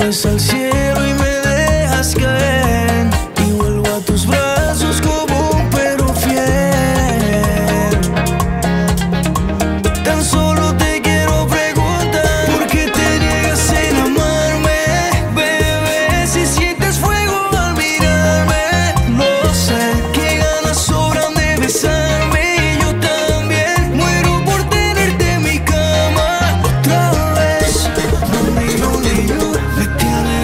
subes al cielo y me dejas caer, y vuelvo a tus brazos como un perro fiel. Tan solo te quiero preguntar, ¿por qué te niegas en amarme? Bebé, si sientes fuego al mirarme, lo sé, que ganas sobran de besarme, y yo también muero por tenerte en mi cama otra vez. Lonely you, me tiene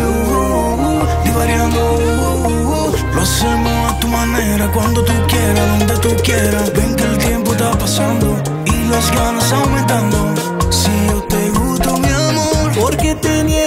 divariando. Lo hacemos a tu manera, cuando tú quieras, donde tú quieras. Ven que el tiempo está pasando y las ganas aumentando. Si yo te gusto, mi amor, ¿por qué te niegas?